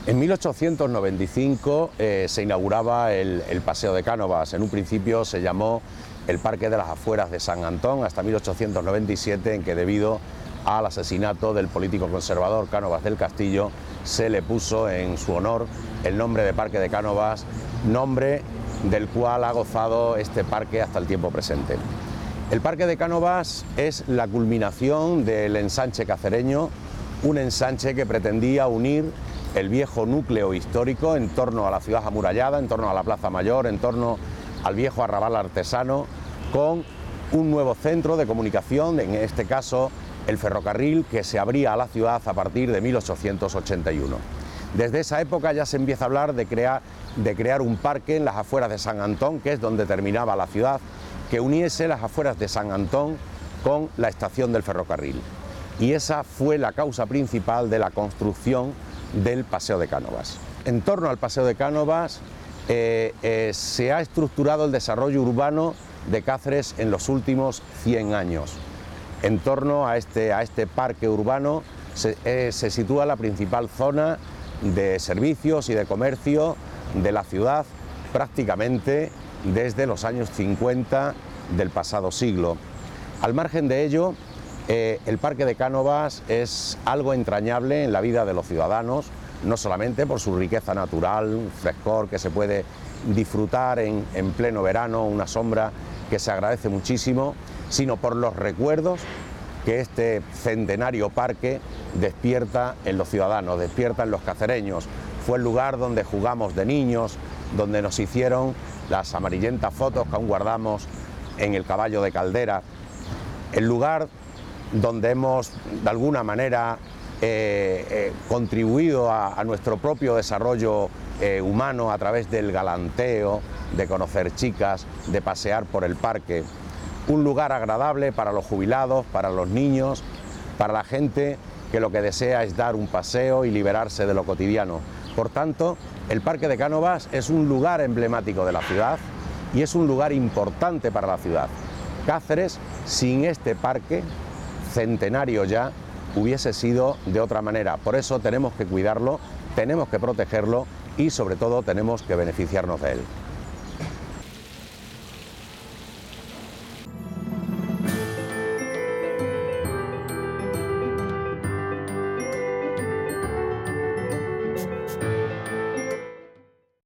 En 1895 se inauguraba el Paseo de Cánovas. En un principio se llamó el Parque de las Afueras de San Antón, hasta 1897, en que debido al asesinato del político conservador Cánovas del Castillo se le puso en su honor el nombre de Parque de Cánovas, nombre del cual ha gozado este parque hasta el tiempo presente. El Parque de Cánovas es la culminación del ensanche cacereño, un ensanche que pretendía unir el viejo núcleo histórico en torno a la ciudad amurallada, en torno a la Plaza Mayor, en torno al viejo arrabal artesano, con un nuevo centro de comunicación, en este caso el ferrocarril, que se abría a la ciudad a partir de 1881. Desde esa época ya se empieza a hablar de crear un parque en las afueras de San Antón, que es donde terminaba la ciudad, que uniese las afueras de San Antón con la estación del ferrocarril. Y esa fue la causa principal de la construcción del Paseo de Cánovas. En torno al Paseo de Cánovas se ha estructurado el desarrollo urbano de Cáceres en los últimos 100 años. En torno a este parque urbano se sitúa la principal zona de servicios y de comercio de la ciudad, prácticamente desde los años 50 del pasado siglo. Al margen de ello, el Parque de Cánovas es algo entrañable en la vida de los ciudadanos, no solamente por su riqueza natural, un frescor que se puede disfrutar en pleno verano, una sombra que se agradece muchísimo, sino por los recuerdos que este centenario parque despierta en los ciudadanos, despierta en los cacereños. Fue el lugar donde jugamos de niños, donde nos hicieron las amarillentas fotos que aún guardamos en el Caballo de Caldera, el lugar donde hemos de alguna manera contribuido a nuestro propio desarrollo humano a través del galanteo, de conocer chicas, de pasear por el parque. Un lugar agradable para los jubilados, para los niños, para la gente que lo que desea es dar un paseo y liberarse de lo cotidiano. Por tanto, el Parque de Cánovas es un lugar emblemático de la ciudad y es un lugar importante para la ciudad. Cáceres, sin este parque, centenario ya, hubiese sido de otra manera. Por eso tenemos que cuidarlo, tenemos que protegerlo y sobre todo tenemos que beneficiarnos de él.